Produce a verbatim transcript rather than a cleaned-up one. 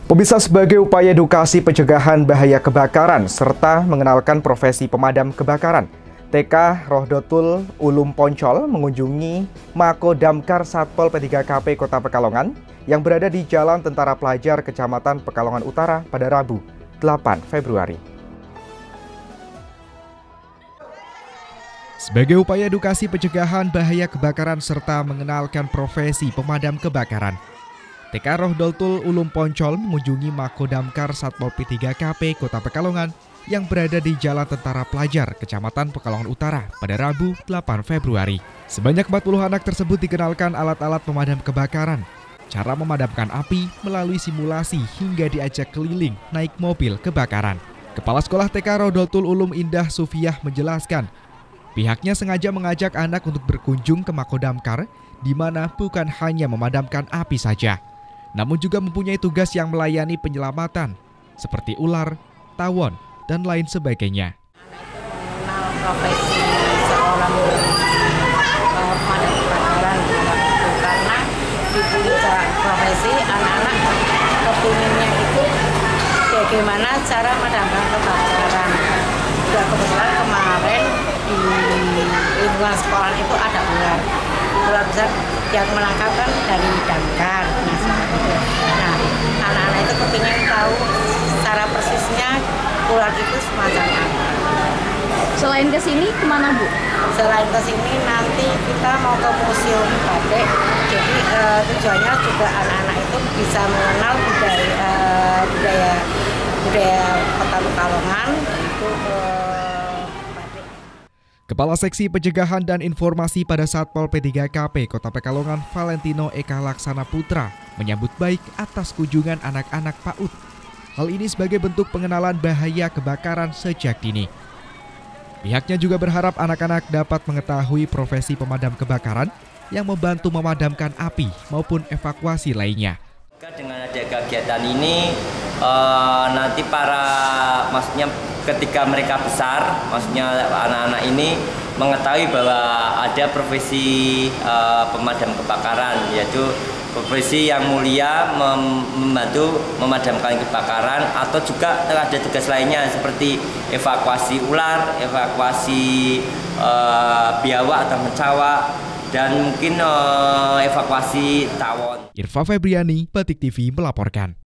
Pemirsa, sebagai upaya edukasi pencegahan bahaya kebakaran serta mengenalkan profesi pemadam kebakaran, T K Rohdotul Ulum Poncol mengunjungi Mako Damkar Satpol P tiga K P Kota Pekalongan yang berada di Jalan Tentara Pelajar Kecamatan Pekalongan Utara pada Rabu, delapan Februari. Sebagai upaya edukasi pencegahan bahaya kebakaran serta mengenalkan profesi pemadam kebakaran, T K Rohdotul Ulum Poncol mengunjungi Mako Damkar Satpol P tiga K P Kota Pekalongan yang berada di Jalan Tentara Pelajar, Kecamatan Pekalongan Utara pada Rabu, delapan Februari. Sebanyak empat puluh anak tersebut dikenalkan alat-alat pemadam kebakaran, cara memadamkan api melalui simulasi hingga diajak keliling naik mobil kebakaran. Kepala Sekolah T K Rohdotul Ulum Indah Sufiah menjelaskan, pihaknya sengaja mengajak anak untuk berkunjung ke Mako Damkar, di mana bukan hanya memadamkan api saja, namun juga mempunyai tugas yang melayani penyelamatan, seperti ular, tawon, dan lain sebagainya. Mengenal profesi seorang pemadam kebakaran itu karena di puncak profesi anak-anak kepinginnya itu bagaimana cara memadamkan kebakaran. Juga kebetulan kemarin di lingkungan sekolah itu ada ular, ular besar yang menangkap kan dari damkar. Nah, anak-anak itu kepingin tahu cara persisnya ular itu semacam apa. Selain ke sini kemana, Bu? Selain ke sini nanti kita mau ke Museum Batik. Jadi uh, tujuannya juga anak-anak itu bisa mengenal budaya uh, budaya budaya Kota Pekalongan, yaitu uh, batik. Kepala Seksi Pencegahan dan Informasi pada Satpol P tiga K P Kota Pekalongan, Valentino Eka Laksana Putra, menyambut baik atas kunjungan anak-anak PAUD. Hal ini sebagai bentuk pengenalan bahaya kebakaran sejak dini. Pihaknya juga berharap anak-anak dapat mengetahui profesi pemadam kebakaran yang membantu memadamkan api maupun evakuasi lainnya. Dengan ada kegiatan ini, uh, nanti para, maksudnya ketika mereka besar, maksudnya anak-anak ini mengetahui bahwa ada profesi uh, pemadam kebakaran, yaitu profesi yang mulia mem membantu memadamkan kebakaran, atau juga ada tugas lainnya seperti evakuasi ular, evakuasi uh, biawak atau mencawa, dan mungkin uh, evakuasi tawon. Irfa Febriani, Batik T V melaporkan.